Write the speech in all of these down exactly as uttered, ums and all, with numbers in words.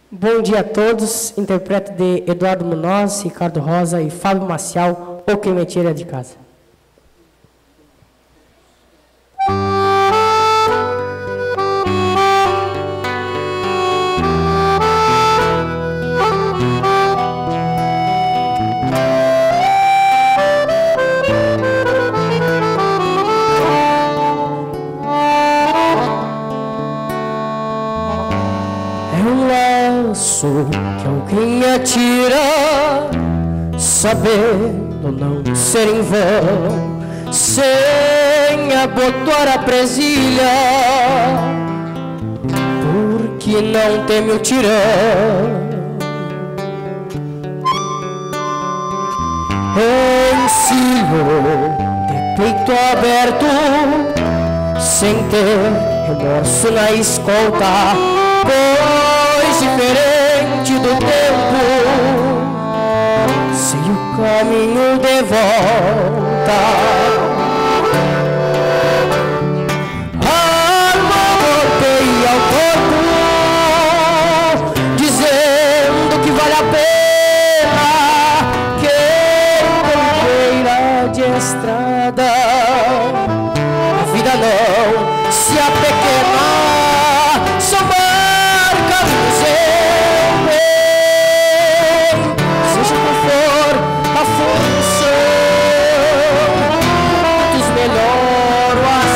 Bom dia a todos, interpreto de Eduardo Munoz, Ricardo Rosa e Fábio Maciel, ou quem me tira de casa. Que alguém atira, sabendo não ser em vão, sem abotoar a presilha, porque não teme o tirão. Encilho de peito aberto, sem ter remorso na escolta, pois diferente do tempo, sei o caminho de volta. Alma golpeia o corpo, dizendo que vale a pena. Quem campeira de estrada, a vida não se apequena. São marcas do seu bem, seja qual for a função, muitos melhor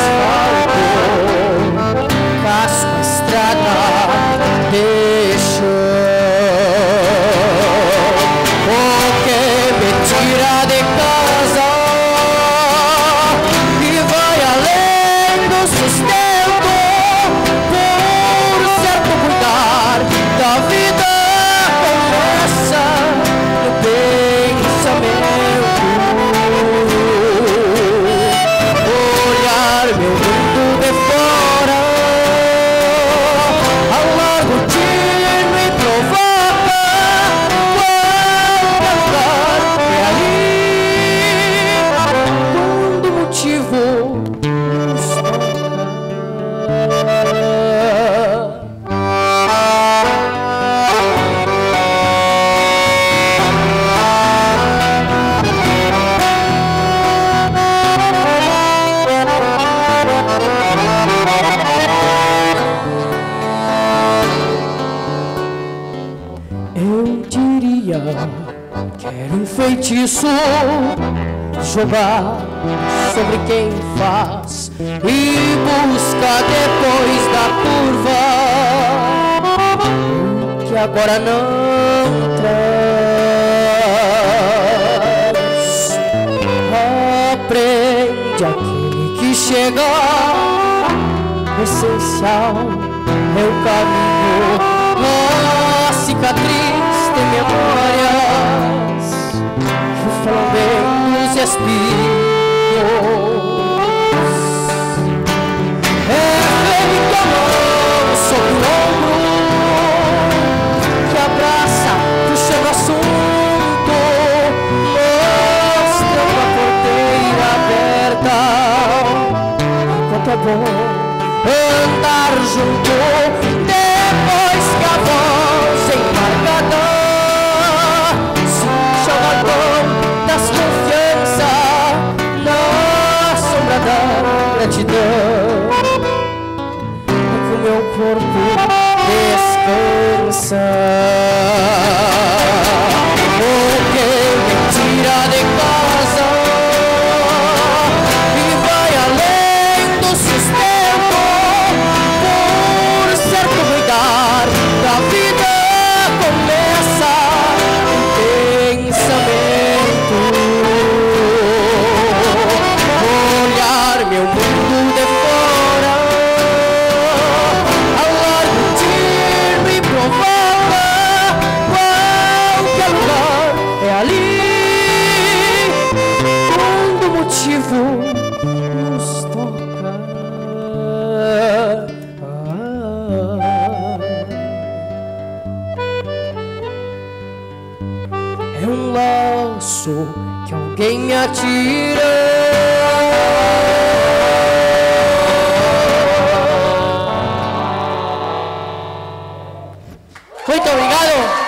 o asfalto, casco a estrada deixa. O que me tira de casa e vai além do sustento, da vida começa no pensamento. Olhar meu mundo de fora, ao largo tiro e provoca. Qualquer lugar é ali, quando o motivo nos toca. Que era um feitiço jogar sobre quem faz e busca depois da curva que agora não traz. Aprende aquele que chega, essencial é o caminho. A cicatriz tem memórias que falam bem dos espinhos. É feito a mão sobre o ombro que abraça, puxando o assunto, mostrando a porteira aberta. Enquanto é bom andar junto, depois que a voz embargada se joga a mão das confianças na sombra da gratidão, é que o meu corpo descansa. O que me tira de casa e vai além do sustento, por certo cuidar da vida começa um pensamento. Olhar meu mundo de fora, ao largo tiro e provoca. Qualquer lugar é ali, quando o motivo nos toca. É um laço que alguém me atira. Muito Muito obrigado.